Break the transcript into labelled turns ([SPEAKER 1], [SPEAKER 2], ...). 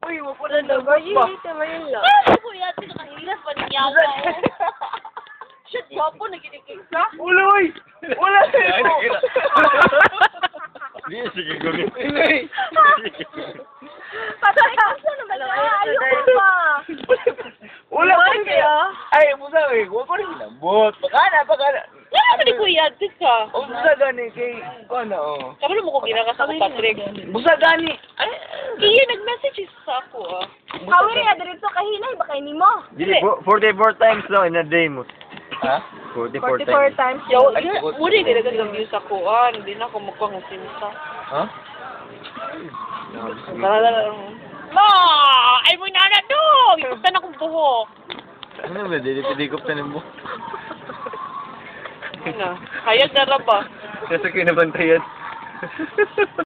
[SPEAKER 1] Uy, wag ko na naman ba?
[SPEAKER 2] Kuya, pinakahirap pa niya ako. Shit, wapo, naginikig ka?
[SPEAKER 1] Wala, uy! Wala sa'yo!
[SPEAKER 3] Hindi, sige gawin.
[SPEAKER 2] Patay ka sa naman na. Ayoko pa.
[SPEAKER 1] Wala ko kaya. Ay, musa eh. Wag ko rin ginambot. Pakana.
[SPEAKER 2] Ano ni Kuya? Tis ka.
[SPEAKER 1] O, musa gani kay... Ano, oh.
[SPEAKER 2] Kabalo mo ko ginaka sa Patrick.
[SPEAKER 1] Musa gani. Ay,
[SPEAKER 2] Iya, nag-message sa ako ah. Kawin na dito kahinay, baka ini mo.
[SPEAKER 3] Dili, 44 times lang in a day mo.
[SPEAKER 1] ha?
[SPEAKER 3] 44 times.
[SPEAKER 2] times. Yo, muli ginagan ng views ako ah. Hindi na ako magpangasinta.
[SPEAKER 1] Ha?
[SPEAKER 2] Ma! Ay mo na to! Ipagtan akong buhok.
[SPEAKER 3] Ano ba, dili-pilikop na mo.
[SPEAKER 2] Hayag na ba?
[SPEAKER 3] Nasa kinabantayan.